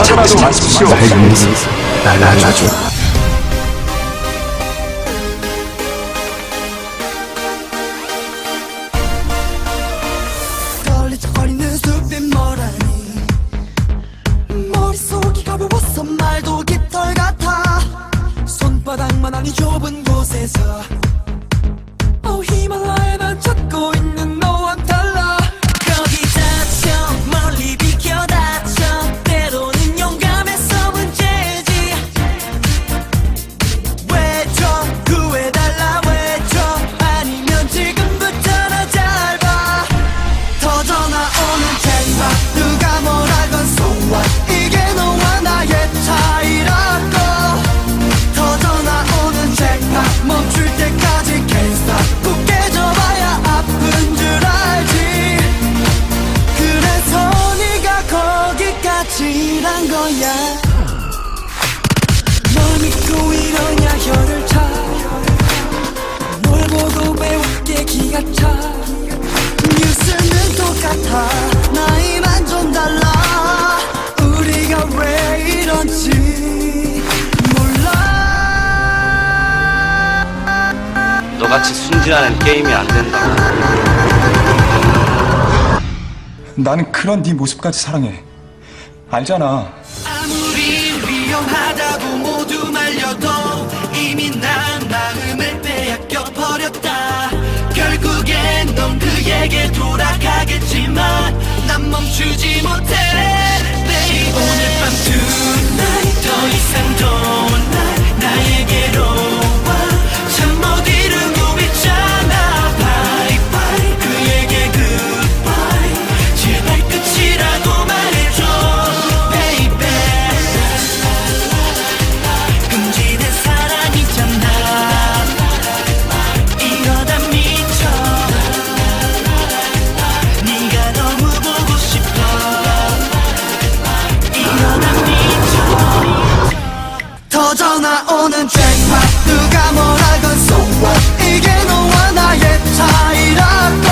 하더라도 마십시오. 날 위해서 날 알아줘. 걸리적거리는 숲이 뭐라니 머릿속이 가벼워서 말도 깃털 같아 손바닥만 하니 좁은 곳에서 히말라야 난 찾고 있는 너와 달라 거기 다쳐 멀리 비켜 다쳐 때로는 용감해서 문제지 왜줘 구해달라 왜줘 아니면 지금부터 나 잘 봐 터져나오는 쟁반 누가 뭐라건 so what 이게 너와 나의 차이라고 터져나오는 쟁반 멈출 때까지 can't stop 굳게 져봐야 아픈 줄 알지 그래서 네가 거기까지란 거야 널 믿고 이러냐 혀를 차 뭘 보고 배웠게 기가 차 뉴스는 똑같아 나이만 좀 달라 우리가 왜 이런지 몰라 너같이 순진한 애는 게임이 안 된다. 나는 그런 네 모습까지 사랑해. 알잖아. 아무리 위험하다고 모두 말려도 이미 난 마음을 빼앗겨 버렸다 결국엔 넌 그에게 돌아가겠지만 난 멈추지 못해 Baby 오늘 밤 tonight 더 이상 don't lie 나에게로 와 참 못 이루고 있잖아 Bye bye 그에게 goodbye 제발 끝이라고 말해줘 Baby 금지된 사랑이잖아 이러다 미쳐 네가 너무 보고 싶어 이러다 미쳐 터져나오는 쟁반 누가 뭐라건 so what 이게 너와 나의 차이라고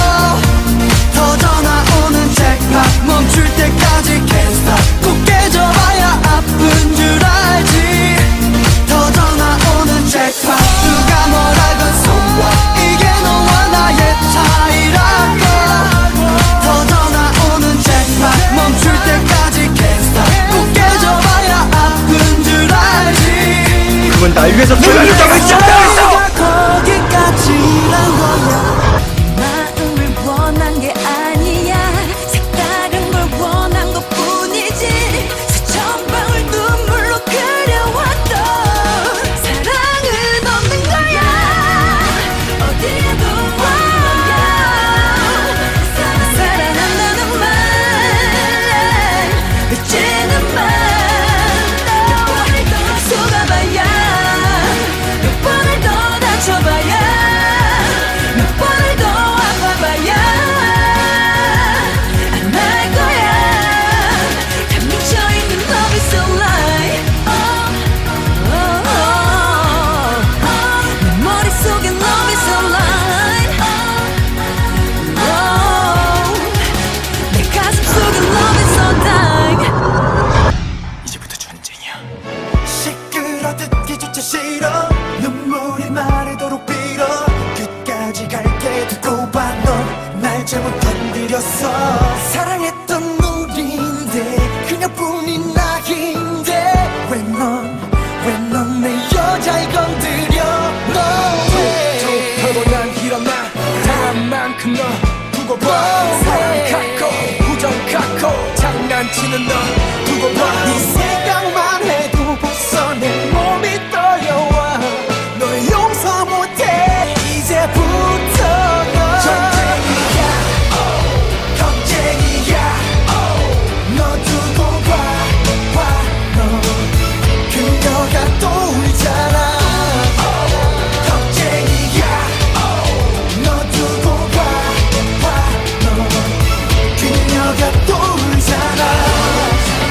터져나오는 쟁반 멈출 때까지 can't stop 굳게 져봐야 아픈 줄 알지 터져나오는 쟁반 누가 뭐라건 so what 이게 너와 나의 차이라고 터져나오는 쟁반 멈출 때까지 can't stop 굳게 져봐야 아픈 줄 알지 그건 날 위해서 불안했다고 했잖아. 거기까지란 거야 마음을 원한 게 아니야 색다른 걸 원한 것 뿐이지 수천 방울 눈물로 그려왔던 사랑은 없는 거야 어디에도 없는 거야 사랑한다는 말 이제는 몇 번을 더 속아봐야 몇 번을 더 다쳐봐야 몇 번을 더 아파봐야 안 할 거야 다 미쳐있는 love is a lie 내 머릿속엔 love is a lie 내 가슴 속엔 love is a dying 이제부터 전쟁이야. 시끄러듣기조차 싫어 눈물이 마르도록 빌어 끝까지 갈게 두고 봐 넌 날 잘못 건드렸어 사랑했던 우리인데 그녀뿐인 나인데 왜 넌 내 여자를 건드려 No way 툭하고 난 일어나 당한 만큼 너 두고 봐. 사랑 갖고 우정 갖고 장난치는 너 두고 봐. 네 생각만 해도 벌써 내 몸이 떨려와 널 용서 못해 이제부터 넌 전쟁이야 경쟁이야 너 두고 봐너 그녀가 또 울잖아 경쟁이야 너 두고 봐너 그녀가 또 울잖아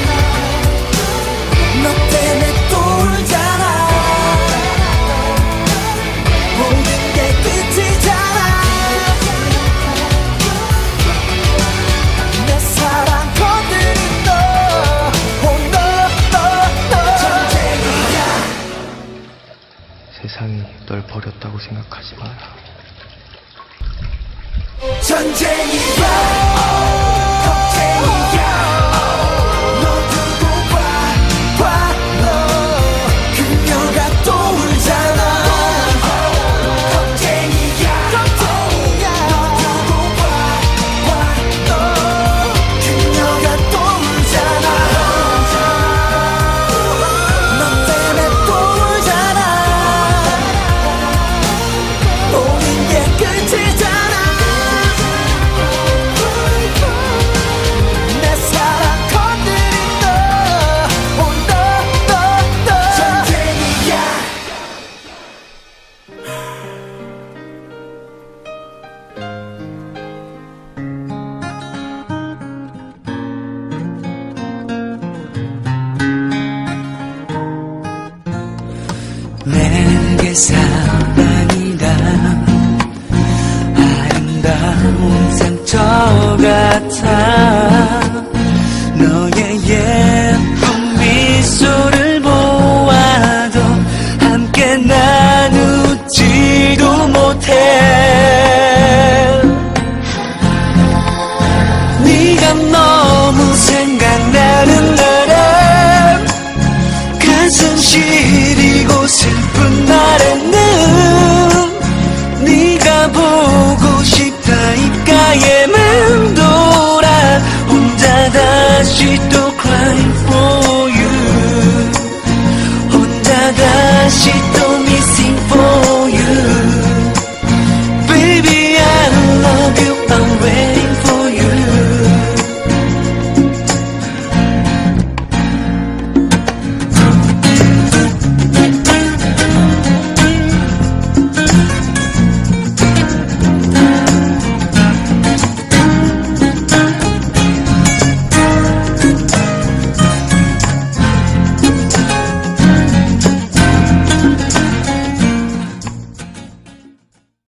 널 버렸다고 생각하지 마라. 전쟁이야 걱정이야 너 두고 봐 너 그녀가 또 울잖아 걱정이야 너 두고 봐 너 그녀가 또 울잖아 너 때문에 또 울잖아 보는 게 끝이잖아 내 사랑 건드린 너 전쟁이야 내게 사랑이란 아름다운 상처 같아 너의 예쁜 미소를 보아도 함께 나누지도 못해 네가 너무 생각나는 날엔 가슴 시리고 슬픈 날에는 네가 보고 싶다 입가에 맴돌아 혼자 다시 또 cry for you 혼자 다시